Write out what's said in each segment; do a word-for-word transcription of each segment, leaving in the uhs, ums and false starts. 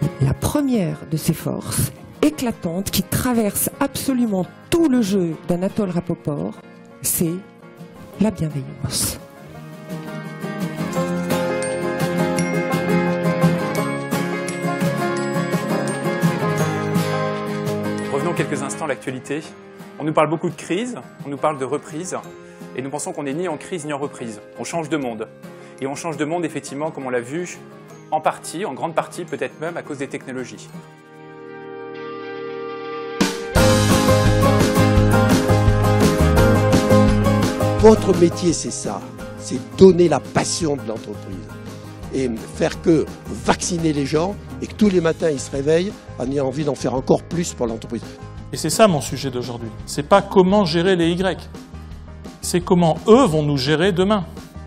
La première de ces forces, éclatante, qui traverse absolument tout le jeu d'Anatole Rapoport, c'est la bienveillance. Revenons quelques instants à l'actualité. On nous parle beaucoup de crise, on nous parle de reprise, et nous pensons qu'on n'est ni en crise ni en reprise. On change de monde. Et on change de monde, effectivement, comme on l'a vu, en partie, en grande partie, peut-être même à cause des technologies. Votre métier, c'est ça, c'est donner la passion de l'entreprise et faire que vous vaccinez les gens et que tous les matins ils se réveillent en ayant envie d'en faire encore plus pour l'entreprise. Et c'est ça mon sujet d'aujourd'hui. C'est pas comment gérer les Y, c'est comment eux vont nous gérer demain.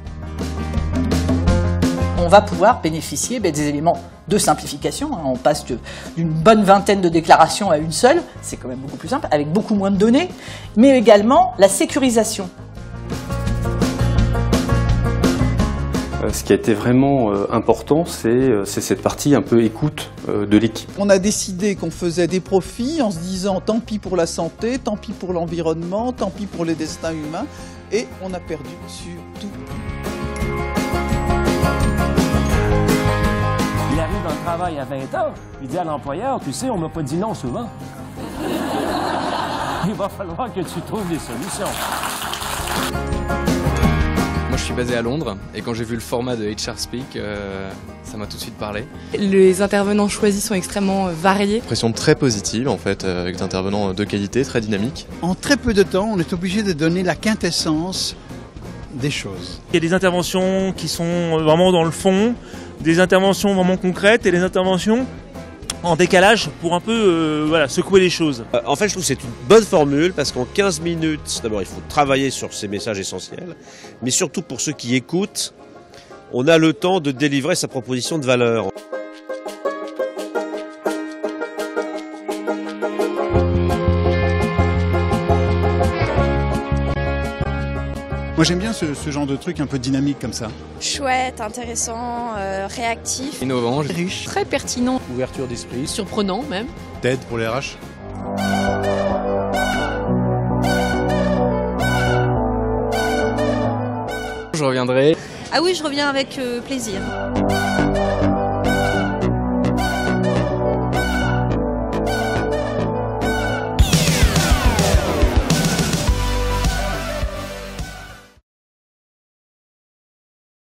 On va pouvoir bénéficier ben, des éléments de simplification. On passe d'une bonne vingtaine de déclarations à une seule, c'est quand même beaucoup plus simple, avec beaucoup moins de données, mais également la sécurisation. Ce qui a été vraiment important, c'est cette partie un peu écoute de l'équipe. On a décidé qu'on faisait des profits en se disant tant pis pour la santé, tant pis pour l'environnement, tant pis pour les destins humains, et on a perdu sur tout. Il arrive dans le travail à vingt ans, il dit à l'employeur, tu sais, on m'a pas dit non souvent. Il va falloir que tu trouves des solutions. Moi je suis basé à Londres et quand j'ai vu le format de H R Speak, euh, ça m'a tout de suite parlé. Les intervenants choisis sont extrêmement variés. Impression très positive en fait, avec des intervenants de qualité, très dynamiques. En très peu de temps, on est obligé de donner la quintessence des choses. Il y a des interventions qui sont vraiment dans le fond, des interventions vraiment concrètes et des interventions en décalage pour un peu euh, voilà, secouer les choses. Euh, en fait, je trouve que c'est une bonne formule parce qu'en quinze minutes, d'abord, il faut travailler sur ces messages essentiels, mais surtout pour ceux qui écoutent, on a le temps de délivrer sa proposition de valeur. Moi j'aime bien ce, ce genre de truc un peu dynamique comme ça. Chouette, intéressant, euh, réactif. Innovant, riche. Très pertinent. Ouverture d'esprit. Surprenant même. T E D pour les R H. Je reviendrai. Ah oui, je reviens avec euh, plaisir.